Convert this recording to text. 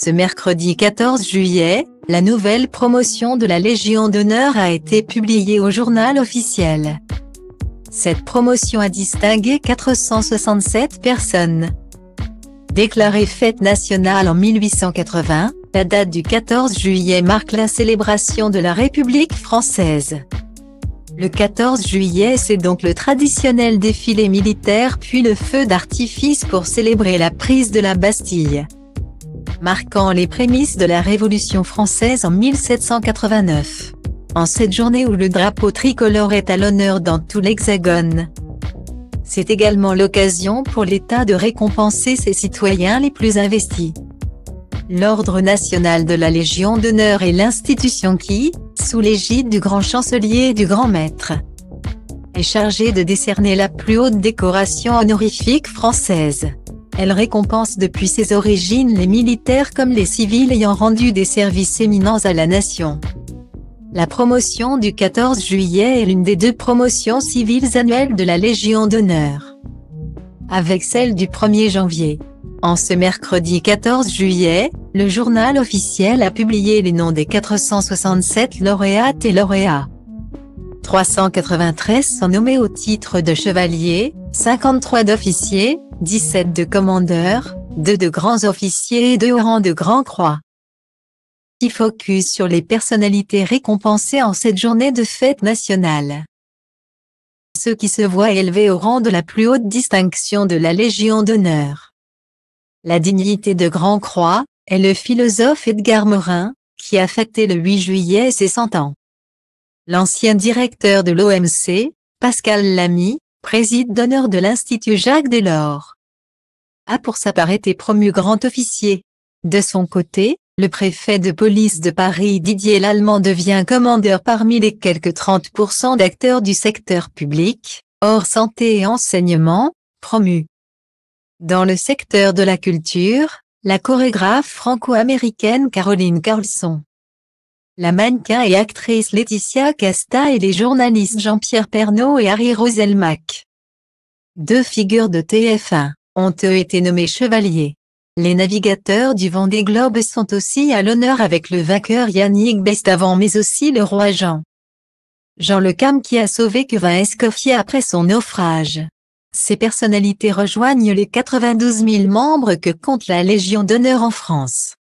Ce mercredi 14 juillet, la nouvelle promotion de la Légion d'honneur a été publiée au Journal officiel. Cette promotion a distingué 467 personnes. Déclarée fête nationale en 1880, la date du 14 juillet marque la célébration de la République française. Le 14 juillet, c'est donc le traditionnel défilé militaire puis le feu d'artifice pour célébrer la prise de la Bastille, marquant les prémices de la Révolution française en 1789. En cette journée où le drapeau tricolore est à l'honneur dans tout l'Hexagone, c'est également l'occasion pour l'État de récompenser ses citoyens les plus investis. L'Ordre national de la Légion d'honneur est l'institution qui, sous l'égide du grand chancelier et du grand maître, est chargée de décerner la plus haute décoration honorifique française. Elle récompense depuis ses origines les militaires comme les civils ayant rendu des services éminents à la nation. La promotion du 14 juillet est l'une des 2 promotions civiles annuelles de la Légion d'honneur, avec celle du 1er janvier. En ce mercredi 14 juillet, le Journal officiel a publié les noms des 467 lauréates et lauréats. 393 sont nommés au titre de chevalier, 53 d'officiers, 17 de commandeurs, 2 de grands officiers et 2 au rang de Grand Croix. Qui focus sur les personnalités récompensées en cette journée de fête nationale. Ceux qui se voient élevés au rang de la plus haute distinction de la Légion d'honneur. La dignité de Grand Croix est le philosophe Edgar Morin, qui a fêté le 8 juillet ses 100 ans. L'ancien directeur de l'OMC, Pascal Lamy, préside d'honneur de l'Institut Jacques Delors, a pour sa part été promu grand officier. De son côté, le préfet de police de Paris Didier Lallement devient commandeur parmi les quelques 30% d'acteurs du secteur public, hors santé et enseignement, promus. Dans le secteur de la culture, la chorégraphe franco-américaine Caroline Carlson, la mannequin et actrice Laetitia Casta et les journalistes Jean-Pierre Pernaut et Harry Roselmack, 2 figures de TF1, ont eux été nommés chevaliers. Les navigateurs du Vendée Globe sont aussi à l'honneur avec le vainqueur Yannick Bestavant mais aussi le roi Jean Le Cam qui a sauvé Quevin Escoffier après son naufrage. Ces personnalités rejoignent les 92 000 membres que compte la Légion d'honneur en France.